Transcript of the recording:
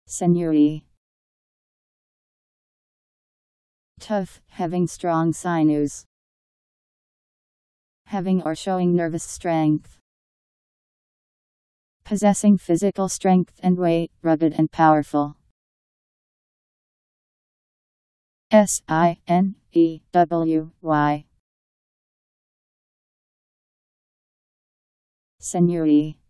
Sinewy. Tough, having strong sinews. Having or showing nervous strength. Possessing physical strength and weight, rugged and powerful. Sinewy. Sinewy.